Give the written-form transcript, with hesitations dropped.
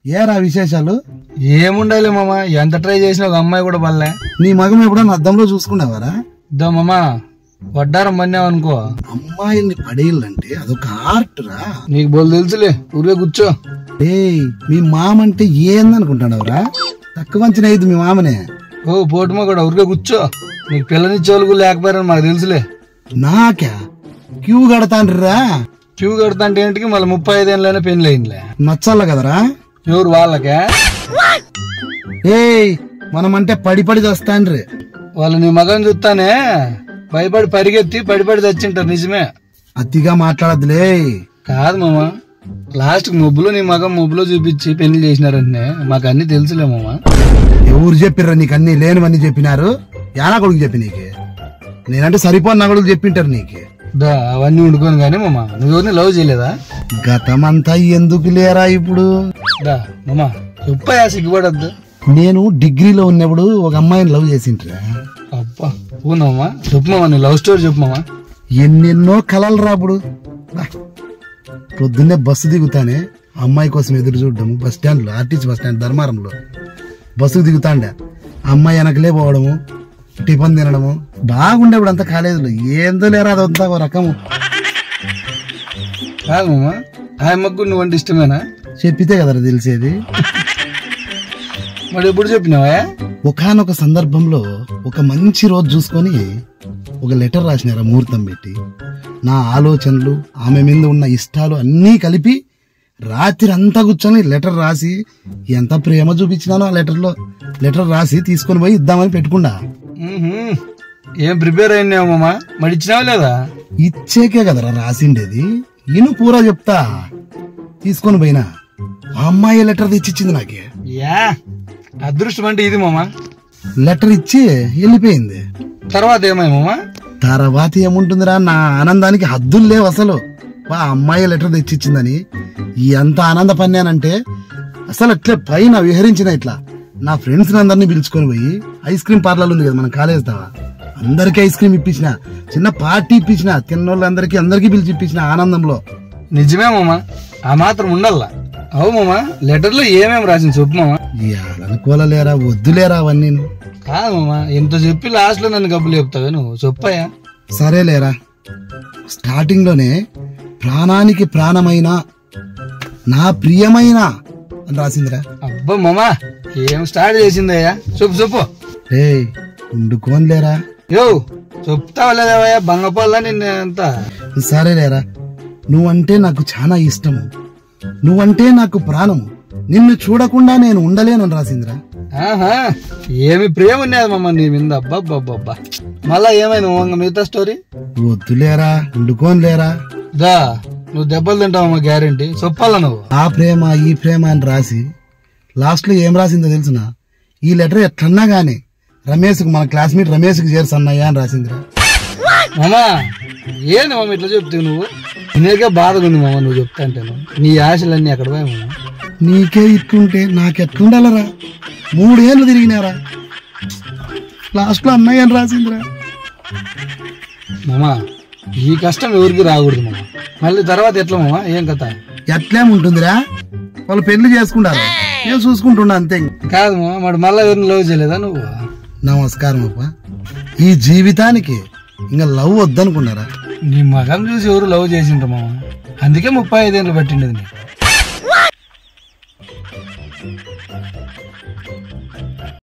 ఏరా విశేషాలు? ఏముండాలి మామ, ఎంత ట్రై చేసినా ఒక అమ్మాయి కూడా పడలే. నీ మగం ఎప్పుడన్నా అద్దంలో చూసుకున్నావారా? ఇద్దా మామా, వడ్డారం పన్నావు అనుకో, అమ్మాయిల్ని పడేయాలంటే అదొక ఆర్ట్ రా. నీకు బోల్ తెలుసులే, ఊరికే కూర్చో. మీ మామంటే ఏందనుకుంటాడవరా? తక్కువ అంచనా అయింది మీ మామనే. ఓ పోటుమా కూడా ఊరికే కూర్చో. నీకు పిల్లనిచ్చోళ్ళు లేకపోయారని మాకు తెలుసులే. నాకా క్యూ కడతాండ్రా? క్యూ కడతా అంటే ఏంటికి మళ్ళీ 35 ఏళ్ళైనా పెళ్లి అయిందిలే. నచ్చాల కదరా? ఎవరు వాళ్ళకే? మనమంటే పడి పడి వస్తాండ్రి. వాళ్ళు నీ మగం చూస్తానే భయపడి పరిగెత్తి పడిపడి తెచ్చింటారు. నిజమే, అతిగా మాట్లాడద్దులే. కాదు మామ, లాస్ట్ మొబ్బులో నీ మగం మొబ్బులో చూపించి పెళ్లి చేసినారంటే మాకు అన్ని తెలుసులే మామ. ఎవరు చెప్పిర్రా నీకు? అన్ని లేనివన్నీ చెప్పినారు. యానా కొడుకు చెప్పి నీకు? నేనంటే సరిపోని నా కొడుకు చెప్పింటారు నీకు. అవన్నీ వండుకోను గానీ మామ, నువ్వు లవ్ చేయలేదా? గతమంతా ఎందుకు లేరా ఇప్పుడు? మామా చెప్పయా, సిగ్గుపడద్దు. నేను డిగ్రీలో ఉన్నప్పుడు ఒక అమ్మాయిని లవ్ చేసింట్రా. అబ్బా పూనమ్మా, చెప్పు మామా, నీ లవ్ స్టోరీ చెప్పు మామా. ఎన్నెన్నో కలలు రాప్పుడు. పొద్దున్నే బస్సు దిగుతానే అమ్మాయి కోసం ఎదురు చూడడము. బస్ స్టాండ్ లో, ఆర్టీసీ బస్ స్టాండ్ ధర్మారంలో బస్సుకు దిగుతాండే అమ్మాయి వెనకలే పోవడము, టిఫిన్ తినడము. బాగుండేప్పుడు అంతా కాలేజీలో. ఏందో లేరా అదంతా ఒక రకము. కాదు మామా, ఆ అమ్మకు నువ్వు అంటే ఇష్టమేనా? చెప్పితే కదరా తెలిసేది. మరి ఎప్పుడు చెప్పినావా? ఒకానొక సందర్భంలో ఒక మంచి రోజు చూసుకొని ఒక లెటర్ రాసినారా ముహూర్తం పెట్టి. నా ఆలోచనలు, ఆమె మీద ఉన్న ఇష్టాలు అన్నీ కలిపి రాత్రి అంతా కూర్చొని లెటర్ రాసి, ఎంత ప్రేమ చూపించినానో ఆ లెటర్ రాసి తీసుకొని పోయి ఇద్దామని పెట్టుకున్నా. ఏం ప్రిపేర్ అయినావు మామా? మరి ఇచ్చినావా లేదా? ఇచ్చేకే కదరా రాసిండేది. ఇను పూరా చెప్తా. తీసుకొని పోయినా ఆ అమ్మాయి లెటర్ తెచ్చిచ్చింది నాకే. యా అదృష్టం అంటే ఇది మామా. లెటర్ ఇచ్చి వెళ్ళిపోయింది. తర్వాత ఏమై మామా? తర్వాత ఏముంటుందిరా, నా ఆనందానికి హద్దులు లేవు అసలు. ఆ అమ్మాయి లెటర్ తెచ్చిచ్చిందని ఎంత ఆనందపన్నానంటే అసలు అట్లే పైన విహరించిన. ఇట్లా నా ఫ్రెండ్స్ అందరినీ పిలుచుకొని పోయి ఐస్ క్రీమ్ పార్లర్ ఉంది కదా మన కాలేజ్ దావా, అందరికి ఐస్ క్రీమ్ ఇప్పించిన, చిన్న పార్టీ ఇప్పించిన, తిన్నోళ్ళందరికీ అందరికీ పిలిచి ఇప్పించిన ఆనందంలో. నిజమే మామా, ఆ మాత్రం ఉండాలా. అవు మామా, లెటర్ లో ఏమేమి రాసింది చెప్పు మామా. అనుకోలేరా, వద్దులేరా అవన్నీ. కాదు మామా, ఎంత చెప్పి లాస్ట్ లో నన్ను గబ్బులు చెప్తావే నువ్వు, చెప్పాయా? సరేలేరా. స్టార్టింగ్ లోనే ప్రాణానికి ప్రాణమైన నా ప్రియమైన అని రాసిందిరా. అబ్బా మామా, ఏం స్టార్ట్ చేసిందయ్యా? చెప్పు. ఉండుకోనిలేరా. యో చెప్తావా లేదవయ్యా, బంగపల్లా నిన్న అంతా. సరేలేరా. నువ్వంటే నాకు చాలా ఇష్టము, నువ్వంటే నాకు ప్రాణము, నిన్ను చూడకుండా నేను ఉండలేనని రాసిందిరా. ఆహా, ఏమి ప్రేమ ఉన్నది మమ్మ నీ మీద. అబ్బా మళ్ళా ఏమైనా మిగతా స్టోరీ? వద్దులేరా, ఉండుకోనిలేరా. నువ్వు దెబ్బలు తింటావమ్మా గ్యారంటీ. చెప్పాలా నువ్వు? ఆ ప్రేమ ఈ ప్రేమ అని రాసి లాస్ట్ లో ఏం రాసిందో తెలుసునా? ఈ లెటర్ ఎట్లన్నా గానీ రమేష్ కు, మన క్లాస్మేట్ రమేష్ కు చేరుసన్నయ్యా అని రాసిందిరా. మామా ఏంది మామ ఇట్లా చెప్తావు నువ్వు? నీకే బాధగా ఉంది మామ నువ్వు చెప్తా అంటే. నీ ఆశలన్నీ అక్కడ పోయా మామ. నీకే ఇట్లుంటే నాకెట్లుండాలరా? 3 ఏళ్ళు తిరిగినారా, లాస్ట్ లో అన్నయ్య అని రాసిందిరా. మామా ఈ కష్టం ఎవరికి రాకూడదు మామ. మళ్ళీ తర్వాత ఎట్లా మామ? ఏం కథ? ఎట్లేముంటుందిరా, వాళ్ళు పెళ్లి చేసుకుంటారు, నేను చూసుకుంటున్నా అంతే. కాదు మామ, మరి మళ్ళీ ఎవరిని లవ్ చేయలేదా నువ్వు? నమస్కారం అప్ప. ఈ జీవితానికి ఇంకా లవ్ వద్దనుకున్నారా? నీ మగం చూసి ఎవరు లవ్ చేసిండ్రు మామ, అందుకే 35 ఏళ్ళు పట్టిండేది నీకు.